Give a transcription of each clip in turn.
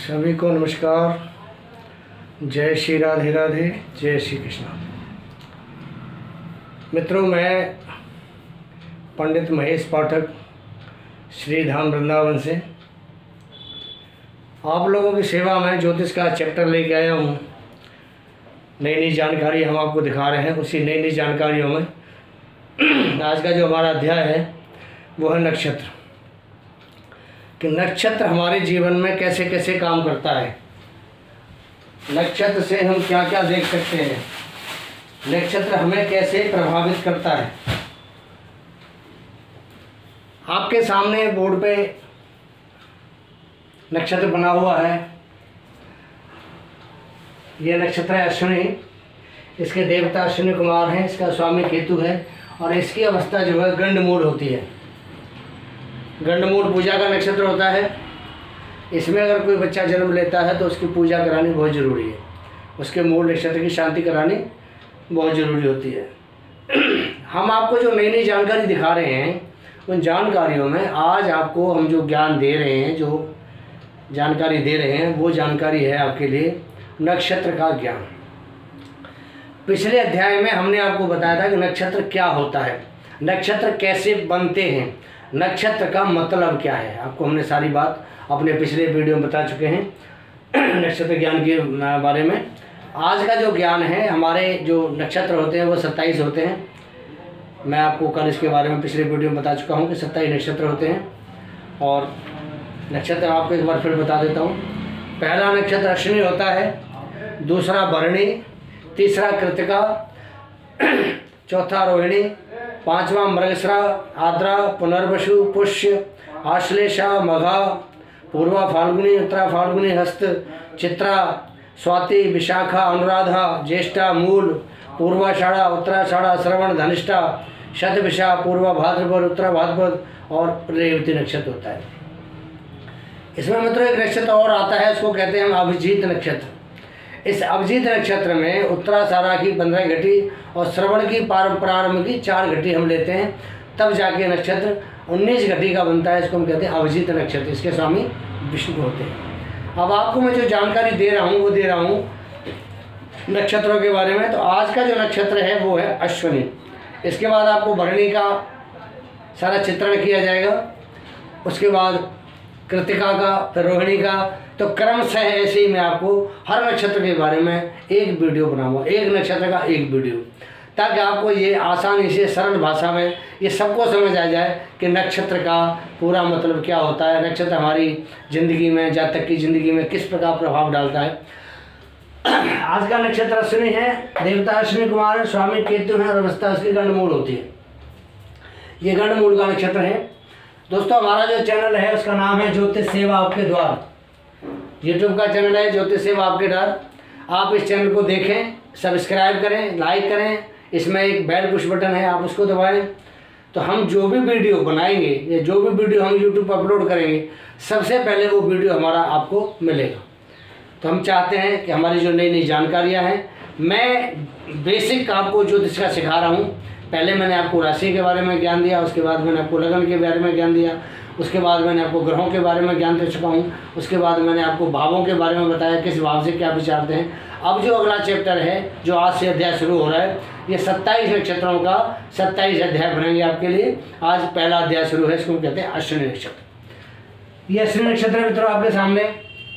सभी को नमस्कार। जय श्री राधे राधे, जय श्री कृष्ण। मित्रों, मैं पंडित महेश पाठक श्री धाम वृंदावन से आप लोगों की सेवा में ज्योतिष का चैप्टर लेके आया हूँ। नई नई जानकारी हम आपको दिखा रहे हैं। उसी नई नई जानकारियों में आज का जो हमारा अध्याय है वो है नक्षत्र, कि नक्षत्र हमारे जीवन में कैसे कैसे काम करता है, नक्षत्र से हम क्या क्या देख सकते हैं, नक्षत्र हमें कैसे प्रभावित करता है। आपके सामने बोर्ड पे नक्षत्र बना हुआ है। यह नक्षत्र है अश्विनी। इसके देवता अश्विनी कुमार हैं, इसका स्वामी केतु है और इसकी अवस्था जो है गंडमूल होती है। गंडमूल पूजा का नक्षत्र होता है। इसमें अगर कोई बच्चा जन्म लेता है तो उसकी पूजा करानी बहुत ज़रूरी है। उसके मूल नक्षत्र की शांति करानी बहुत ज़रूरी होती है। हम आपको जो नई नई जानकारी दिखा रहे हैं, उन जानकारियों में आज आपको हम जो ज्ञान दे रहे हैं, जो जानकारी दे रहे हैं, वो जानकारी है आपके लिए नक्षत्र का ज्ञान। पिछले अध्याय में हमने आपको बताया था कि नक्षत्र क्या होता है, नक्षत्र कैसे बनते हैं, नक्षत्र का मतलब क्या है। आपको हमने सारी बात अपने पिछले वीडियो में बता चुके हैं नक्षत्र ज्ञान के बारे में। आज का जो ज्ञान है, हमारे जो नक्षत्र होते हैं वो 27 होते हैं। मैं आपको कल इसके बारे में पिछले वीडियो में बता चुका हूँ कि 27 नक्षत्र होते हैं। और नक्षत्र आपको एक बार फिर बता देता हूँ। पहला नक्षत्र अश्विनी होता है, दूसरा भरणी, तीसरा कृतिका, चौथा रोहिणी, पांचवा मृगशिरा, आद्रा, पुनर्वसु, पुष्य, आश्लेषा, मघा, पूर्वा फाल्गुनी, उत्तरा फाल्गुनी, हस्त, चित्रा, स्वाति, विशाखा, अनुराधा, ज्येष्ठा, मूल, पूर्वाषाढ़ा, उत्तराषाढ़ा, श्रवण, धनिष्ठा, शतभिषा, पूर्वा भाद्रपद, उत्तरा भाद्रपद और रेवती नक्षत्र होता है। इसमें मित्रों एक नक्षत्र और आता है, उसको कहते हैं हम अभिजीत नक्षत्र। इस अभिजीत नक्षत्र में उत्तराषाढ़ा की 15 घटी और श्रवण की प्रारंभ की 4 घटी हम लेते हैं, तब जाके नक्षत्र 19 घटी का बनता है। इसको हम कहते हैं अभिजीत नक्षत्र। इसके स्वामी विष्णु होते हैं। अब आपको मैं जो जानकारी दे रहा हूँ वो दे रहा हूँ नक्षत्रों के बारे में। तो आज का जो नक्षत्र है वो है अश्विनी। इसके बाद आपको भरणी का सारा चित्रण किया जाएगा, उसके बाद कृतिका का, फिर रोहिणी का। तो क्रमशः ऐसे ही मैं आपको हर नक्षत्र के बारे में एक वीडियो बनाऊंगा, एक नक्षत्र का एक वीडियो, ताकि आपको ये आसानी से सरल भाषा में ये सबको समझ आ जाए कि नक्षत्र का पूरा मतलब क्या होता है, नक्षत्र हमारी ज़िंदगी में, जातक की ज़िंदगी में किस प्रकार प्रभाव डालता है। आज का नक्षत्र अश्विनी है, देवता अश्विनी कुमार है, स्वामी केतु है और अवस्था उसकी गंडमूल होती है। ये गंडमूल का नक्षत्र है। दोस्तों, हमारा जो चैनल है उसका नाम है ज्योतिष सेवा आपके द्वार। यूट्यूब का चैनल है ज्योतिष सेवा आपके द्वार। आप इस चैनल को देखें, सब्सक्राइब करें, लाइक करें। इसमें एक बेल पुश बटन है, आप उसको दबाएं तो हम जो भी वीडियो बनाएंगे या जो भी वीडियो हम यूट्यूब पर अपलोड करेंगे, सबसे पहले वो वीडियो हमारा आपको मिलेगा। तो हम चाहते हैं कि हमारी जो नई नई जानकारियाँ हैं, मैं बेसिक आपको ज्योतिष का सिखा रहा हूँ। पहले मैंने आपको राशि के बारे में ज्ञान दिया, उसके बाद मैंने आपको लगन के बारे में ज्ञान दिया, उसके बाद मैंने आपको ग्रहों के बारे में ज्ञान दे चुका हूँ, उसके बाद मैंने आपको भावों के बारे में बताया किस भाव से क्या विचारते हैं। अब जो अगला चैप्टर है, जो आज से अध्याय शुरू हो रहा है, ये 27 नक्षत्रों का 27 अध्याय बनेंगे आपके लिए। आज पहला अध्याय शुरू है, इसको कहते हैं अश्विनी नक्षत्र। ये अश्विनी नक्षत्र मित्रों आपके सामने।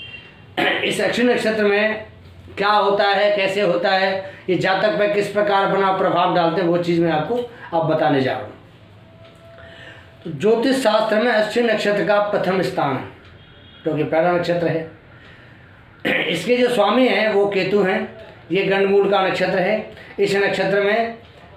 इस अश्विनी नक्षत्र में क्या होता है, कैसे होता है, ये जातक पे किस प्रकार बना प्रभाव डालते हैं, वो चीज़ मैं आपको अब बताने जा रहा हूँ। तो ज्योतिष शास्त्र में अश्विनी नक्षत्र का प्रथम स्थान है, क्योंकि पहला नक्षत्र है। इसके जो स्वामी हैं वो केतु हैं। ये गंडमूल का नक्षत्र है। इस नक्षत्र में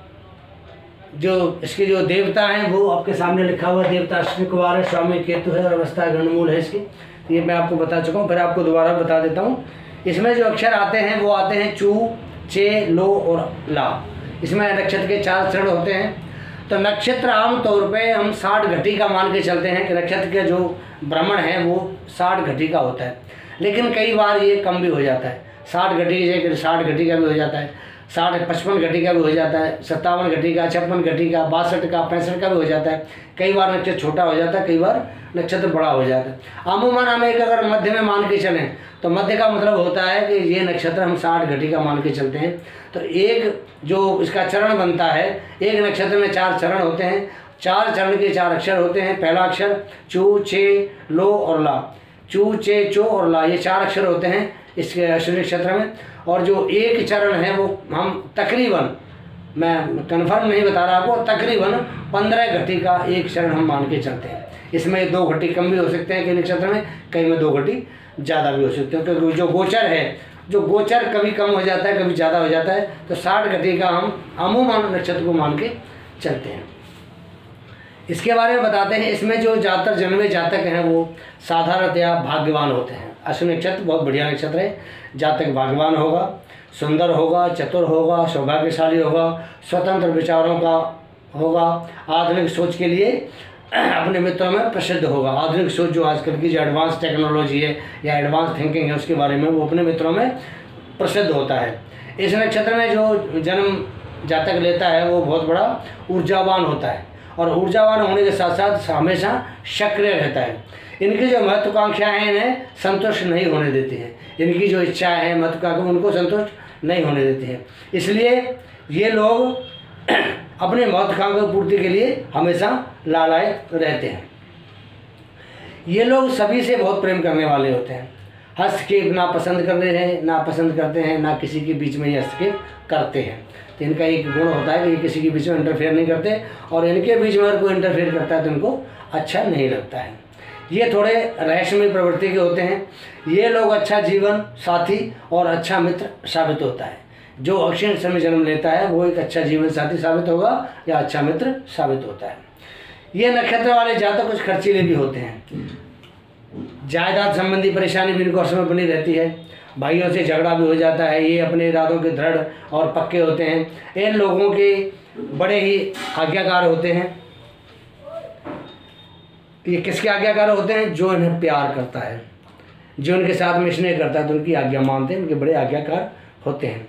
जो इसके जो देवता हैं वो आपके सामने लिखा हुआ, देवता अश्विनी कुमार है, स्वामी केतु है और अवस्था गंडमूल है इसकी। ये मैं आपको बता चुका हूँ, फिर आपको दोबारा बता देता हूँ। इसमें जो अक्षर आते हैं वो आते हैं चू, चे, लो और ला। इसमें नक्षत्र के 4 चरण होते हैं। तो नक्षत्र आमतौर पे हम 60 घटी का मान के चलते हैं कि नक्षत्र के जो भ्रमण है वो 60 घटी का होता है, लेकिन कई बार ये कम भी हो जाता है। 60 घटी की जगह 60 घटी का भी हो जाता है। 55 घटी का भी हो जाता है, 57 घटी का, 56 घटी का, 62 का, 65 का भी हो जाता है। कई बार नक्षत्र छोटा हो जाता है, कई बार नक्षत्र बड़ा हो जाता है। अमूमन हम एक अगर मध्य में मान के चलें तो मध्य का मतलब होता है कि ये नक्षत्र हम 60 घटी का मान के चलते हैं। तो एक जो इसका चरण बनता है, एक नक्षत्र में 4 चरण होते हैं, 4 चरण के 4 अक्षर होते हैं। पहला अक्षर चू, चे, लो और ला। चू, चे, चो और ला, ये 4 अक्षर होते हैं इसके अश्विनी नक्षत्र में। और जो एक चरण है वो हम तकरीबन, मैं कन्फर्म नहीं बता रहा आपको, तकरीबन 15 घटी का एक चरण हम मान के चलते हैं। इसमें 2 घटी कम भी हो सकते हैं कई नक्षत्र में, कई में 2 घटी ज़्यादा भी हो सकते हैं, क्योंकि जो गोचर है, जो गोचर कभी कम हो जाता है कभी ज़्यादा हो जाता है। तो 60 घटी का हम अमूमन नक्षत्र को मान के चलते हैं। इसके बारे में बताते हैं, इसमें जो ज़्यादातर जन्मे जातक हैं वो साधारणतया भाग्यवान होते हैं। अश्विनी नक्षत्र बहुत बढ़िया नक्षत्र है। जातक भाग्यवान होगा, सुंदर होगा, चतुर होगा, सौभाग्यशाली होगा, स्वतंत्र विचारों का होगा, आधुनिक सोच के लिए अपने मित्रों में प्रसिद्ध होगा। आधुनिक सोच जो आजकल की जो एडवांस टेक्नोलॉजी है या एडवांस थिंकिंग है उसके बारे में वो अपने मित्रों में प्रसिद्ध होता है। इस नक्षत्र में जो जन्म जातक लेता है वो बहुत बड़ा ऊर्जावान होता है, और ऊर्जावान होने के साथ साथ हमेशा सक्रिय रहता है। इनकी जो महत्वाकांक्षाएँ हैं इन्हें संतुष्ट नहीं होने देती हैं। इनकी जो इच्छाएँ हैं, महत्वाकांक्षा, उनको संतुष्ट नहीं होने देती हैं। इसलिए ये लोग अपने महत्वाकांक्षा पूर्ति के लिए हमेशा लालायित रहते हैं। ये लोग सभी से बहुत प्रेम करने वाले होते हैं। हस्तक्षेप ना पसंद करते हैं, ना पसंद करते हैं, ना किसी के बीच में ये हस्तक्षेप करते हैं। तो इनका एक गुण होता है कि ये किसी के बीच में इंटरफेयर नहीं करते, और इनके बीच में अगर कोई इंटरफेयर करता है तो इनको अच्छा नहीं लगता है। ये थोड़े रहस्यमय प्रवृत्ति के होते हैं। ये लोग अच्छा जीवन साथी और अच्छा मित्र साबित होता है। जो अक्षय समय जन्म लेता है वो एक अच्छा जीवन साथी साबित होगा या अच्छा मित्र साबित होता है। ये नक्षत्र वाले जातक कुछ खर्चीले भी होते हैं। जायदाद संबंधी परेशानी भी इनको हर समय बनी रहती है। भाइयों से झगड़ा भी हो जाता है। ये अपने इरादों के दृढ़ और पक्के होते हैं। इन लोगों के बड़े ही आज्ञाकार होते हैं। ये किसके आज्ञाकार होते हैं? जो इन्हें प्यार करता है, जो उनके साथ में स्नेह करता है तो उनकी आज्ञा मानते हैं। इनके बड़े आज्ञाकार होते हैं।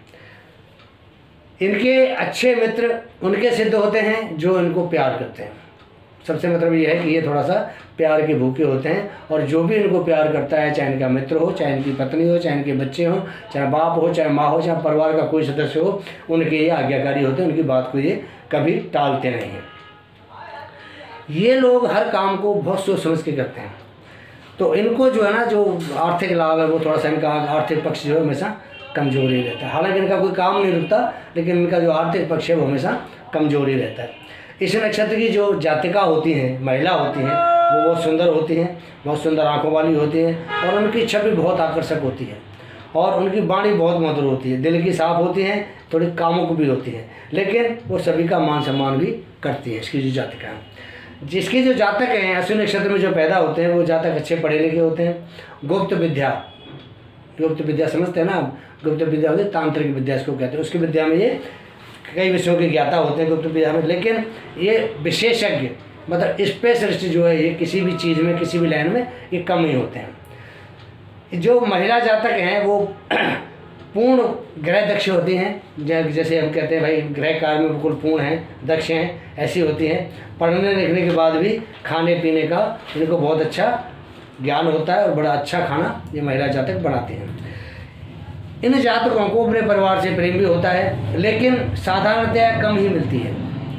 इनके अच्छे मित्र उनके सिद्ध होते हैं जो इनको प्यार करते हैं। सबसे मतलब ये है कि ये थोड़ा सा प्यार के भूखे होते हैं, और जो भी इनको प्यार करता है, चाहे इनका मित्र हो, चाहे इनकी पत्नी हो, चाहे इनके बच्चे हों, चाहे बाप हो, चाहे माँ हो, चाहे परिवार का कोई सदस्य हो, उनके ये आज्ञाकारी होते हैं। उनकी बात को ये कभी टालते नहीं हैं। ये लोग हर काम को बहुत सोच समझ के करते हैं। तो इनको जो है ना, जो आर्थिक लाभ है वो थोड़ा सा, इनका आर्थिक पक्ष जो है हमेशा कमजोर ही रहता है। हालांकि इनका कोई काम नहीं रुकता, लेकिन इनका जो आर्थिक पक्ष है वो हमेशा कमजोर ही रहता है। इस नक्षत्र की जो जातिका होती हैं, महिला होती हैं, वो बहुत सुंदर होती हैं, बहुत सुंदर आंखों वाली होती हैं, और उनकी छवि बहुत आकर्षक होती है, और उनकी वाणी बहुत मधुर होती है, दिल की साफ होती हैं, थोड़ी कामुक भी होती हैं, लेकिन वो सभी का मान सम्मान भी करती है। इसकी जो जातिका है, जिसके जो जातक हैं अश्विनी नक्षत्र में जो पैदा होते हैं, वो जातक अच्छे पढ़े लिखे होते हैं। गुप्त विद्या समझते हैं ना आप? गुप्त विद्या होती है तांत्रिक विद्या, इसको कहते हैं। उसकी विद्या में ये कई विषयों के ज्ञाता होते हैं गुप्त विद्या में, लेकिन ये विशेषज्ञ मतलब स्पेशलिस्ट जो है, ये किसी भी चीज़ में, किसी भी लाइन में ये कम ही होते हैं। जो महिला जातक हैं वो पूर्ण ग्रह दक्ष होती हैं। जैसे हम कहते हैं भाई ग्रह कार्य में बिल्कुल पूर्ण हैं, दक्ष हैं, ऐसी होती हैं। पढ़ने लिखने के बाद भी खाने पीने का इनको बहुत अच्छा ज्ञान होता है, और बड़ा अच्छा खाना ये महिला जातक बनाती हैं। इन जातकों को अपने परिवार से प्रेम भी होता है, लेकिन साधारणतया कम ही मिलती है।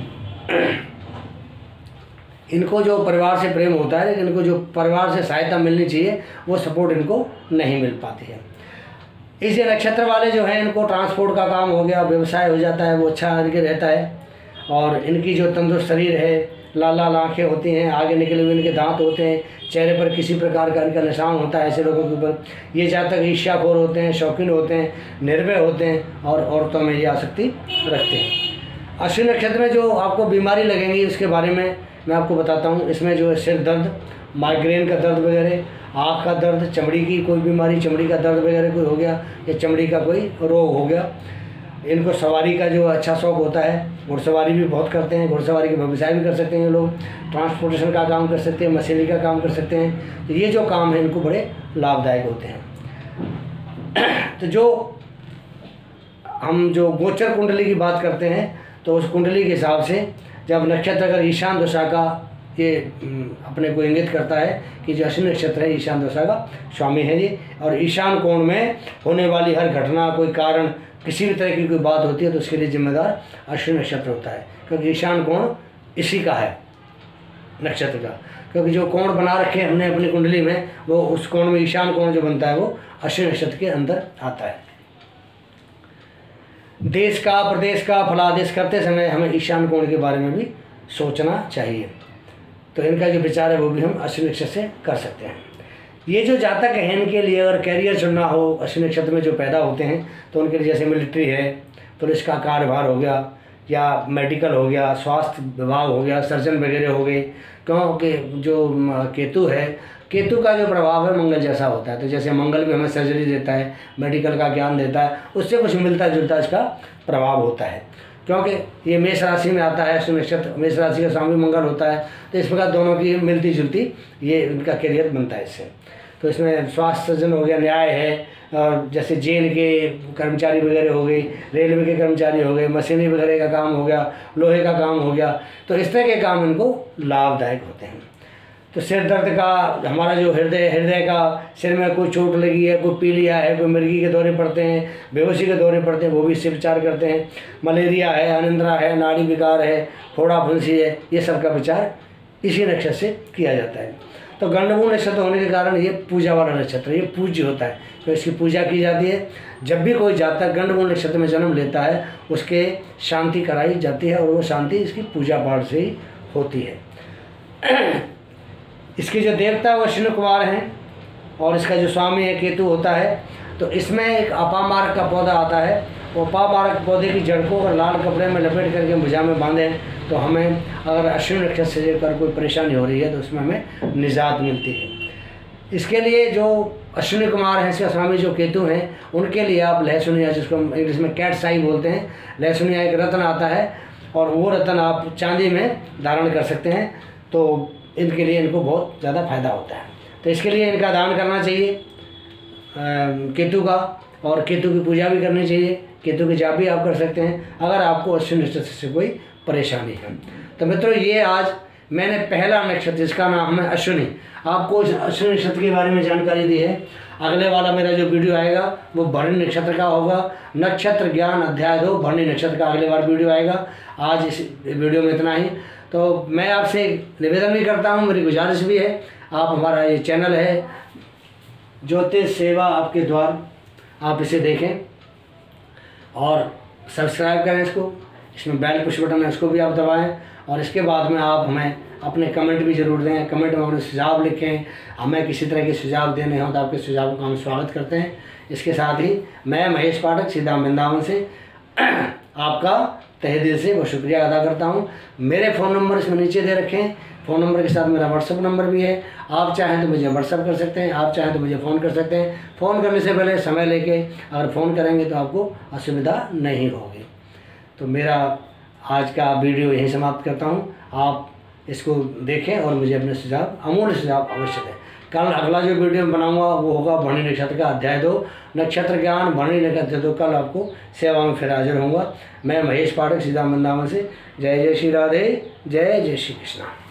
इनको जो परिवार से प्रेम होता है, लेकिन इनको जो परिवार से सहायता मिलनी चाहिए वो सपोर्ट इनको नहीं मिल पाती है। इस नक्षत्र वाले जो हैं, इनको ट्रांसपोर्ट का काम हो गया, व्यवसाय हो जाता है, वो अच्छा इनके रहता है। और इनकी जो तंदुरुस्त शरीर है, लाल लाल आँखें होती हैं, आगे निकले हुए इनके दांत होते हैं, चेहरे पर किसी प्रकार का इनका निशान होता है ऐसे लोगों के ऊपर। ये जातक ईर्ष्याखोर होते हैं, शौकीन होते हैं, निर्भय होते हैं, और औरतों में ये आसक्ति रखते हैं। अश्विनी नक्षत्र में जो आपको बीमारी लगेंगी उसके बारे में मैं आपको बताता हूँ। इसमें जो है सिर दर्द, माइग्रेन का दर्द वगैरह, आँख का दर्द, चमड़ी की कोई बीमारी, चमड़ी का दर्द वगैरह कोई हो गया, या चमड़ी का कोई रोग हो गया। इनको सवारी का जो अच्छा शौक़ होता है, घुड़सवारी भी बहुत करते हैं। घुड़सवारी के व्यवसाय भी कर सकते हैं ये लोग, ट्रांसपोर्टेशन का काम कर सकते हैं, मशीनरी का काम कर सकते हैं। तो ये जो काम है इनको बड़े लाभदायक होते हैं। तो जो हम जो गोचर कुंडली की बात करते हैं तो उस कुंडली के हिसाब से जब नक्षत्र अगर ईशान दशा का ये अपने को इंगित करता है कि जो अश्विनी नक्षत्र है ईशान दशा का स्वामी है ये, और ईशान कोण में होने वाली हर घटना, कोई कारण, किसी भी तरह की कोई बात होती है तो उसके लिए जिम्मेदार अश्विनी नक्षत्र होता है, क्योंकि ईशान कोण इसी का है नक्षत्र का। क्योंकि जो कोण बना रखे हैं हमने अपनी कुंडली में, वो उस कोण में ईशान कोण जो बनता है वो अश्विनी नक्षत्र के अंदर आता है। देश का, प्रदेश का फलादेश करते समय हमें ईशान कोण के बारे में भी सोचना चाहिए। तो इनका जो विचार है वो भी हम अश्विनी नक्षत्र से कर सकते हैं। ये जो जातक है इनके लिए अगर कैरियर चुनना हो, अश्विनी नक्षत्र में जो पैदा होते हैं तो उनके लिए जैसे मिलिट्री है, पुलिस का कार्यभार हो गया, या मेडिकल हो गया, स्वास्थ्य विभाग हो गया, सर्जन वगैरह हो गए, क्योंकि जो केतु है, केतु का जो प्रभाव है मंगल जैसा होता है। तो जैसे मंगल भी हमें सर्जरी देता है, मेडिकल का ज्ञान देता है, उससे कुछ मिलता जुलता इसका प्रभाव होता है। क्योंकि ये मेष राशि में आता है अश्विनी नक्षत्र, मेष राशि का स्वामी मंगल होता है, तो इस प्रकार दोनों की मिलती जुलती ये इनका करियर बनता है इससे। तो इसमें स्वास्थ्य सर्जन हो गया, न्याय है, और जैसे जेल के कर्मचारी वगैरह हो गए, रेलवे के कर्मचारी हो गए, मशीनरी वगैरह का काम हो गया, लोहे का काम हो गया, तो इस तरह के काम इनको लाभदायक होते हैं। तो सिर दर्द का, हमारा जो हृदय का, सिर में कोई चोट लगी है, कोई पी लिया है, कोई मिर्गी के दौरे पड़ते हैं, बेहोशी के दौरे पड़ते हैं, वो भी इससे विचार करते हैं। मलेरिया है, अनिंद्रा है, नाड़ी विकार है, फोड़ा फुंसी है, ये सब का विचार इसी नक्षत्र से किया जाता है। तो गंडमूल नक्षत्र होने के कारण ये पूजा वाला नक्षत्र, ये पूज्य होता है, तो इसकी पूजा की जाती है। जब भी कोई जातक गंडमूल नक्षत्र में जन्म लेता है उसके शांति कराई जाती है, और वो शांति इसकी पूजा पाठ से ही होती है। इसके जो देवता है वो अश्विनी कुमार हैं, और इसका जो स्वामी है केतु होता है। तो इसमें एक अपामार्क का पौधा आता है, वो अपामार्क पौधे की जड़ को अगर लाल कपड़े में लपेट करके भुजा में बांधें तो हमें अगर अश्विनी नक्षत्र से लेकर कोई परेशानी हो रही है तो उसमें हमें निजात मिलती है। इसके लिए जो अश्विनी कुमार हैं, इसका स्वामी जो केतु हैं, उनके लिए आप लहसुनिया, जिसको इंग्लिश में कैट्स आई बोलते हैं, लहसुनिया एक रत्न आता है, और वो रत्न आप चांदी में धारण कर सकते हैं। तो इनके लिए इनको बहुत ज़्यादा फायदा होता है। तो इसके लिए इनका दान करना चाहिए केतु का, और केतु की पूजा भी करनी चाहिए, केतु की जाप भी आप कर सकते हैं अगर आपको अश्विनी नक्षत्र से कोई परेशानी है। तो मित्रों, ये आज मैंने पहला नक्षत्र जिसका नाम है अश्विनी, आपको इस अश्विनी नक्षत्र के बारे में जानकारी दी है। अगले वाला मेरा जो वीडियो आएगा वो भरणी नक्षत्र का होगा, नक्षत्र ज्ञान अध्याय 2 भरणी नक्षत्र का अगले बार वीडियो आएगा। आज इस वीडियो में इतना ही। तो मैं आपसे निवेदन भी करता हूँ, मेरी गुजारिश भी है, आप हमारा ये चैनल है ज्योतिष सेवा आपके द्वार, आप इसे देखें और सब्सक्राइब करें इसको। इसमें बेल पुश बटन है, इसको भी आप दबाएं, और इसके बाद में आप हमें अपने कमेंट भी ज़रूर दें। कमेंट में अपने सुझाव लिखें, हमें किसी तरह के सुझाव देने हों तो आपके सुझावों का हम स्वागत करते हैं। इसके साथ ही मैं महेश पाठक सीधा वृंदावन से आपका तहे दिल से बहुत शुक्रिया अदा करता हूँ। मेरे फ़ोन नंबर इसमें नीचे दे रखे हैं, फ़ोन नंबर के साथ मेरा व्हाट्सअप नंबर भी है। आप चाहें तो मुझे व्हाट्सअप कर सकते हैं, आप चाहें तो मुझे फ़ोन कर सकते हैं। फ़ोन करने से पहले समय लेके अगर फ़ोन करेंगे तो आपको असुविधा नहीं होगी। तो मेरा आज का वीडियो यहीं समाप्त करता हूँ। आप इसको देखें और मुझे अपने सुझाव, अमूल्य सुझाव अवश्य दें। कल अगला जो वीडियो बनाऊंगा वो होगा भरणी नक्षत्र का अध्याय 2 नक्षत्र ज्ञान भरणी नक्षत्र 2। कल आपको सेवा में फिर हाजिर होऊंगा। मैं महेश पाठक सीधा वृंदावन से। जय जय श्री राधे, जय जय श्री कृष्णा।